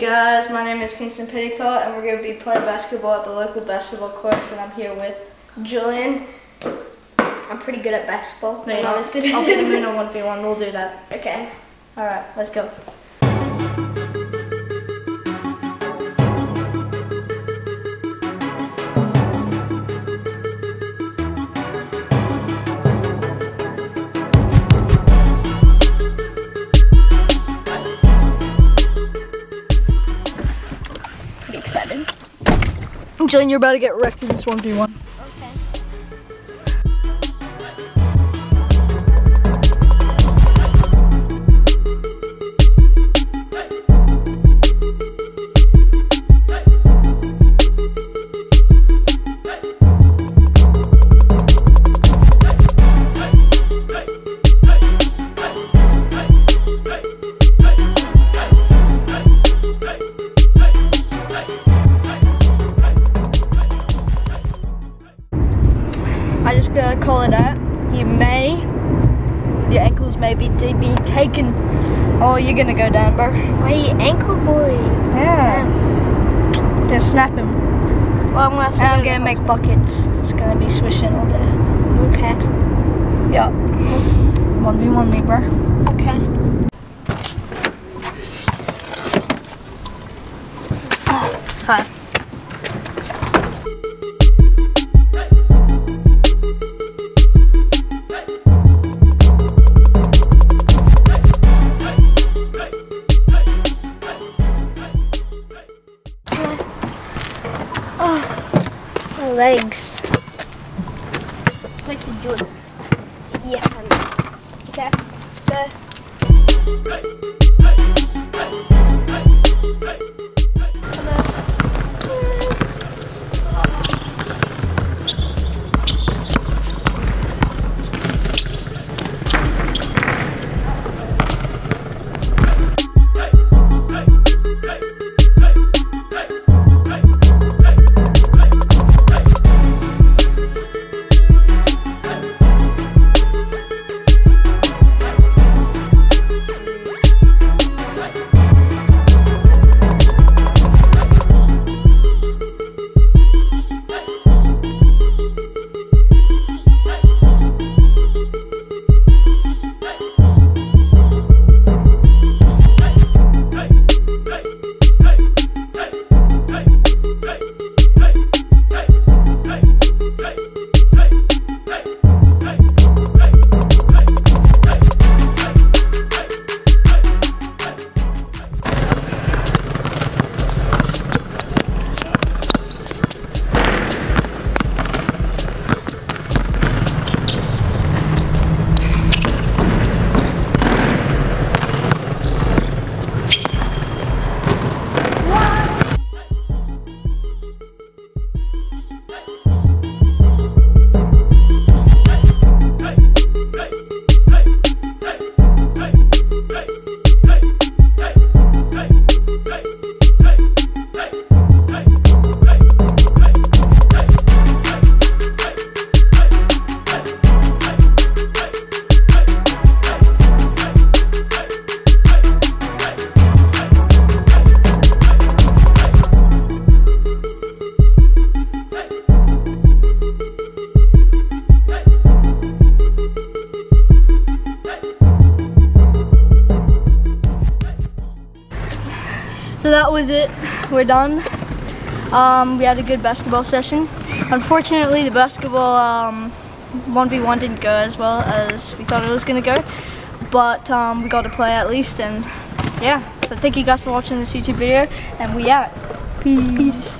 guys, my name is Kingston Petticoat and we're going to be playing basketball at the local basketball courts, and I'm here with Julian. I'm pretty good at basketball. No, you're not as good as I'll get him in a 1v1, we'll do that. Okay. Alright, let's go. Excited. Julian, you're about to get wrecked in this 1v1. Okay. I just gotta call it out. Your ankles may be taken. Oh, you're gonna go down, bro. Why you ankle bully? Yeah. Gonna snap him. Well, I'm gonna have to And I'm gonna make buckets. It's gonna be swishing all day. Okay. Yeah. 1v1 me, bro. Okay. Hi. My legs. Like to do it. Yeah. Okay. Stay. So that was it. We're done. We had a good basketball session. Unfortunately, the basketball 1v1 didn't go as well as we thought it was going to go. But we got to play at least, and yeah. So thank you guys for watching this YouTube video, and we out. Peace.